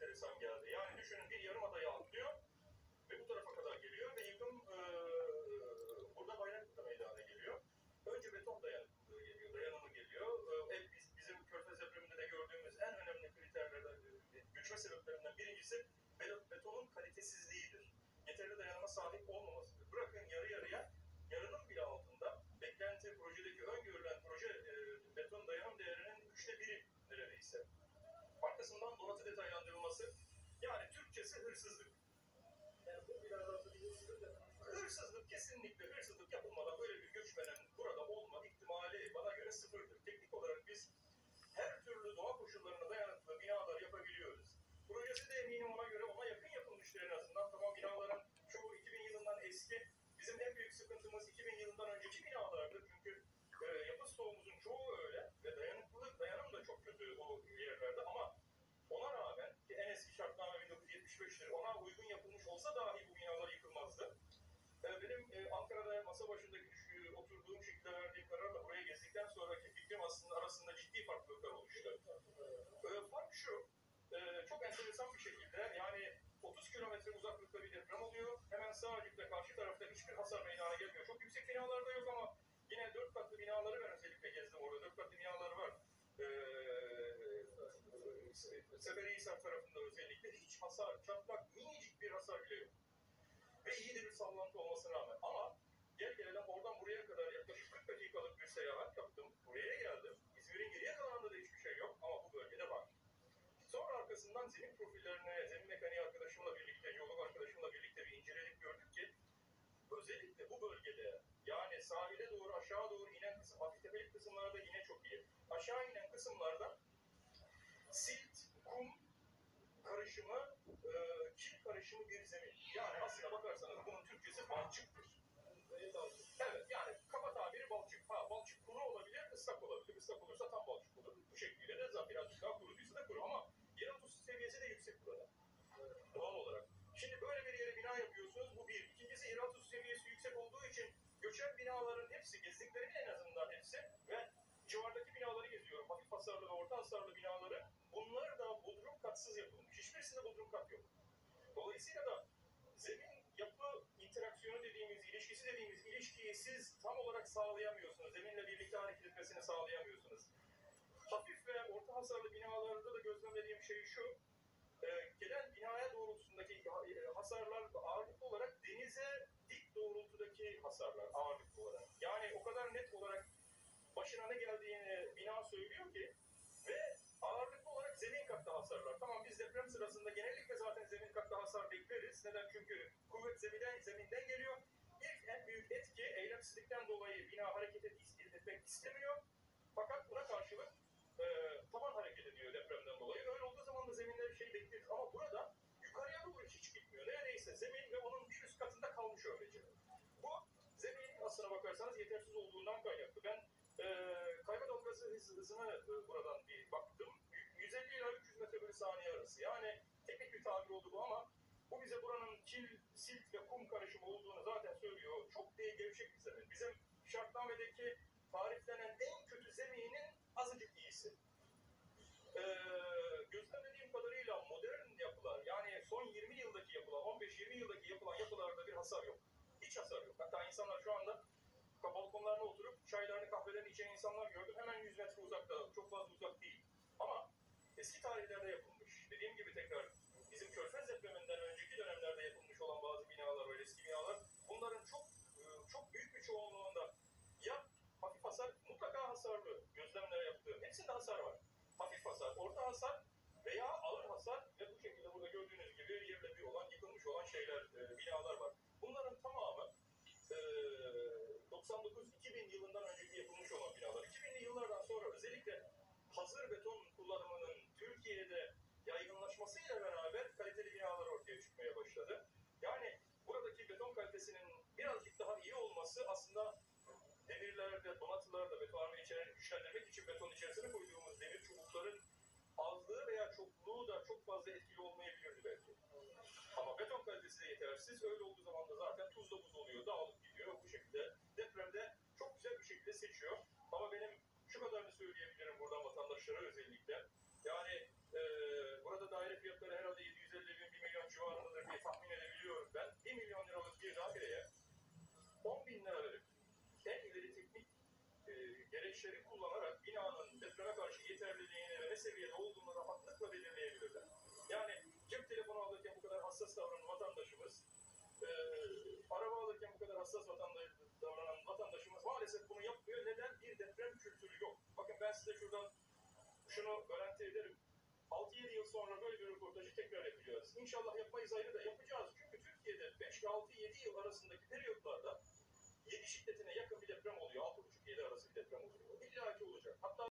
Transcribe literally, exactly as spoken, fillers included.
enteresan geldi. Yani düşünün, bir yarımadayı atlıyor ve bu tarafa kadar geliyor ve yıkım e, burada Bayraklı'da meydana geliyor. Önce beton dayanıklılığı geliyor, dayanımı geliyor. E, biz, bizim Körfez depreminde de gördüğümüz en önemli kriterlerden, göçme sebeplerinden birincisi betonun kalitesizliğidir. Yeterli dayanıma sahip olmamasıdır. Bırakın yarı yarıya, yarının bile altında beklenti, projedeki öngörülen proje e, beton dayanım değerinin üçte biri neredeyse. Arkasından donatı detaylandırılması, yani Türkçesi hırsızlık. Yani bu bir hırsızlık, kesinlikle hırsızlık yapılmadan böyle bir göçmenin burada olma ihtimali bana göre sıfırdır. Teknik olarak biz her türlü doğa koşullarına dayanıklı binalar yapabiliyoruz. Projesi de eminim ona göre ona yakın yapılmıştır en azından. Tamam, binaların çoğu iki bin yılından eski. Bizim en büyük sıkıntımız iki bin yılından önceki binalardır. Çünkü e, yapı stoğumuzun çoğu öyle ve dayanıklılık, dayanım da çok kötü o yerlerde, ama ona rağmen ki en eski şartname bin dokuz yüz yetmiş beş'tir. Ona uygun yapılmış olsa dahi bu binalar yıkılmazdı. E, benim e, Ankara'da masa başındaki düşü, oturduğum şekilde verdiğim kararla buraya gezdikten sonraki fikrim aslında arasında ciddi farklılıklar oluştu. E, fark şu, e, çok enteresan bir şekilde, yani otuz kilometre uzaklıkta bir deprem oluyor. Hemen sağcıkta karşı tarafta hiçbir hasar meydana gelmiyor. Çok yüksek binalarda yok ama yine dört katlı binaları ben özellikle gezdim orada. Dört katlı binaları var. Ee, Seferihisar tarafında özellikle hiç hasar, çatlak, minicik bir hasar bile yok. Ve iyi de bir sallantı olmasına rağmen. Ama gel gelelim oradan buraya kadar yaklaşık kırk dakikalık bir seyahat yaptım. Buraya geldim. İzmir'in geriye kalanında da hiçbir şey yok ama bu bölgede var. Sonra arkasından zemin profillerini, zemin mekaniği arkadaşımla birlikte, jeolog arkadaşımla birlikte bir inceledik, gördük ki özellikle bu bölgede, yani sahile doğru, aşağı doğru inen kısım, hafif tepelik kısımlarda yine çok iyi. Aşağı inen kısımlarda silt, kum karışımı, e, kil karışımı bir zemin. Yani aslına bakarsanız bunun Türkçesi balçıktır. Evet, yani kaba tabiri balçık. Ha, balçık kuru olabilir, ıslak olabilir. Islak olursa tam balçık olur. Bu şekilde de zaten birazcık daha kuruduysa da kuru, ama yeraltı su seviyesi de yüksek burada. Doğal olarak. Şimdi böyle bir yere bina yapıyorsunuz, bu bir. İkincisi, yeraltı su seviyesi yüksek olduğu için göçen binaların hepsi, gezdiklerinin en azından hepsi ve civardaki binaları geziyorum. Hafif hasarlı ve orta hasarlı binaları. Bunlar da bodrum katsız yapılmış. Hiçbirisinde bodrum kat yok. Dolayısıyla da zemin yapı interaksiyonu dediğimiz, ilişkisi dediğimiz ilişkiyi siz tam olarak sağlayamıyorsunuz. Zeminle birlikte hareket etmesini sağlayamıyorsunuz. Hafif ve orta hasarlı binalarda da gözlemlediğim şey şu: e, gelen binaya doğrultusundaki hasarlar ağırlıklı olarak denize dik doğrultudaki hasarlar ağırlıklı olarak. Yani o kadar net olarak başına ne geldiğini bina söylüyor ki ve ağırlıklı olarak zemin katta hasarlar. Tamam, biz deprem sırasında genellikle zaten zemin katta hasar bekleriz. Neden? Çünkü kuvvet zeminden, zeminden geliyor. İlk en büyük etki, eylemsizlikten dolayı bina hareket etmek istemiyor. Fakat buna karşılık e, taban hareket ediyor depremden dolayı. Öyle olduğu zaman da zeminler bir şey bekleriz. Ama burada yukarıya doğru hiç gitmiyor. Neredeyse zemin ve onun bir üst katında kalmış öylece. Bu zemin aslına bakarsanız yetersiz olduğundan kaynaklı. Ben e, kayma dalgası hız, hızına e, buradan bir baktım. yüz elli ila üç yüz metre bölü saniye arası. Yani teknik bir tabir oldu bu, ama bu bize buranın kil, silt ve kum karışımı olduğunu zaten söylüyor. Çok değil, gevşek bir zemin. Bizim şartnamedeki tariflenen en kötü zeminin azıcık iyisi. Ee, gözlemlediğim kadarıyla modern yapılar, yani son yirmi yıldaki yapılar, on beş yirmi yıldaki yapılan yapılarda bir hasar yok. Hiç hasar yok. Hatta insanlar şu anda balkonlarına oturup çaylarını, kahvelerini içen insanlar gördüm. Hemen yüz metre uzakta, çok fazla uzak değil. Ama eski tarihlerde yapılmış. Dediğim gibi tekrar, bizim Körfez depreminden önceki dönemlerde yapılmış olan bazı binalar var, eski binalar. Bunların çok çok büyük bir çoğunluğunda ya hafif hasar, mutlaka hasarlı gözlemler yaptığım, hepsinde hasar var. Hafif hasar, orta hasar veya ağır hasar ve bu şekilde burada gördüğünüz gibi yerle bir olan, yıkılmış olan şeyler, e, binalar var. Bunların tamamı e, doksan dokuz iki bin yılından önceki yapılmış olan binalar. iki binli yıllardan sonra özellikle hazır beton kullanımının Türkiye'de yaygınlaşmasıyla beraber kaliteli binalar ortaya çıkmaya başladı. Yani buradaki beton kalitesinin birazcık daha iyi olması aslında demirlerde, donatılarda betonarme içeren güçlendirmek için beton içerisine koyduğumuz demir çubukların azlığı veya çokluğu da çok fazla etkili olmayabilirdi belki. Ama beton kalitesi de yetersiz. Öyle olduğu zaman da zaten tuzla buz oluyor, dağılıp gidiyor. Bu şekilde depremde çok güzel bir şekilde seçiyor. Ama benim şu kadarını söyleyebilirim buradan vatandaşlara özellikle. Yani e, burada daire fiyatları herhalde süreçleri kullanarak binanın depreme karşı yeterliliğini ve ne seviyede olduğunu rahatlıkla belirleyebilirler. Yani cep telefonu alırken bu kadar hassas davranan vatandaşımız, e, araba alırken bu kadar hassas vatandaş, davranan vatandaşımız maalesef bunu yapmıyor. Neden? Bir deprem kültürü yok. Bakın ben size şuradan şunu garanti ederim. altı yedi yıl sonra böyle bir röportajı tekrar yapacağız. İnşallah yapmayız ayrı da yapacağız. Çünkü Türkiye'de beş ile altı yedi yıl arasındaki periyotlarda yedi şiddetine yakın bir deprem oluyor. altı buçuk yedi arası bir deprem oluyor. İlla ki olacak. Hatta